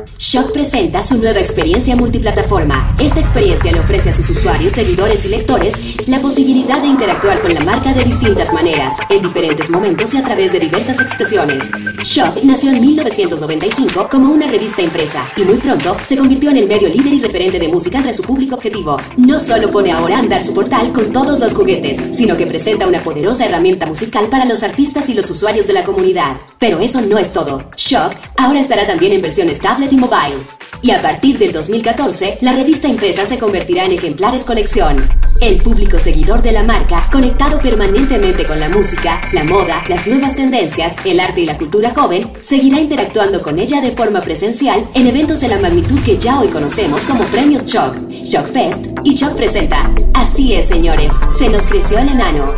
Shock presenta su nueva experiencia multiplataforma. Esta experiencia le ofrece a sus usuarios, seguidores y lectores la posibilidad de interactuar con la marca de distintas maneras, en diferentes momentos y a través de diversas expresiones. Shock nació en 1995 como una revista impresa y muy pronto se convirtió en el medio líder y referente de música entre su público objetivo. No solo pone ahora a andar su portal con todos los juguetes, sino que presenta una poderosa herramienta musical para los artistas y los usuarios de la comunidad. Pero eso no es todo. Shock ahora estará también en versiones tablet y mobile. Y a partir del 2014, la revista impresa se convertirá en ejemplares colección. El público seguidor de la marca, conectado permanentemente con la música, la moda, las nuevas tendencias, el arte y la cultura joven, seguirá interactuando con ella de forma presencial en eventos de la magnitud que ya hoy conocemos como Premios Shock, Shock Fest y Shock Presenta. Así es, señores, se nos creció el enano.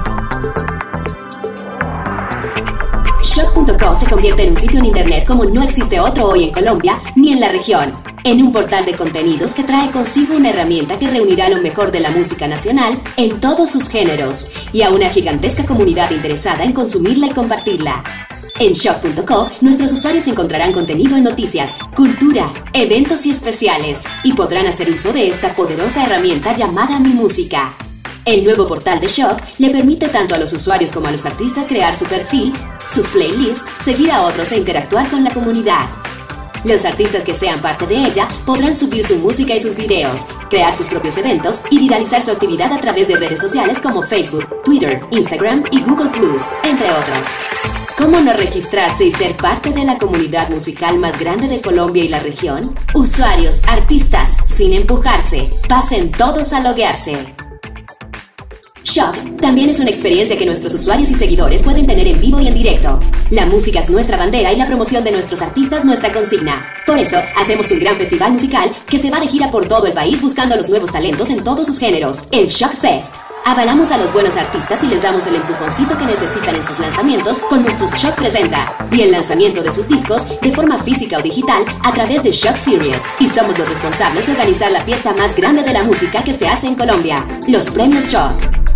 Shock.co se convierte en un sitio en internet como no existe otro hoy en Colombia ni en la región. En un portal de contenidos que trae consigo una herramienta que reunirá lo mejor de la música nacional en todos sus géneros y a una gigantesca comunidad interesada en consumirla y compartirla. En Shock.co, nuestros usuarios encontrarán contenido en noticias, cultura, eventos y especiales y podrán hacer uso de esta poderosa herramienta llamada Mi Música. El nuevo portal de Shock le permite tanto a los usuarios como a los artistas crear su perfil, sus playlists, seguir a otros e interactuar con la comunidad. Los artistas que sean parte de ella podrán subir su música y sus videos, crear sus propios eventos y viralizar su actividad a través de redes sociales como Facebook, Twitter, Instagram y Google+, entre otros. ¿Cómo no registrarse y ser parte de la comunidad musical más grande de Colombia y la región? Usuarios, artistas, sin empujarse, pasen todos a loguearse. Shock también es una experiencia que nuestros usuarios y seguidores pueden tener en vivo y en directo. La música es nuestra bandera y la promoción de nuestros artistas nuestra consigna. Por eso, hacemos un gran festival musical que se va de gira por todo el país buscando los nuevos talentos en todos sus géneros, el Shock Fest. Avalamos a los buenos artistas y les damos el empujoncito que necesitan en sus lanzamientos con nuestros Shock Presenta y el lanzamiento de sus discos de forma física o digital a través de Shock Series. Y somos los responsables de organizar la fiesta más grande de la música que se hace en Colombia, los Premios Shock.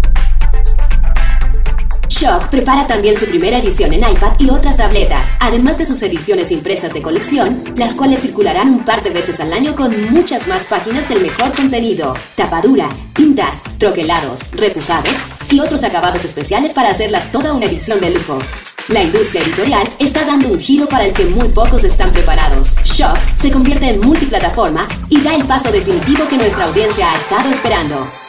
Shock prepara también su primera edición en iPad y otras tabletas, además de sus ediciones impresas de colección, las cuales circularán un par de veces al año con muchas más páginas del mejor contenido, tapadura, tintas, troquelados, repujados y otros acabados especiales para hacerla toda una edición de lujo. La industria editorial está dando un giro para el que muy pocos están preparados. Shock se convierte en multiplataforma y da el paso definitivo que nuestra audiencia ha estado esperando.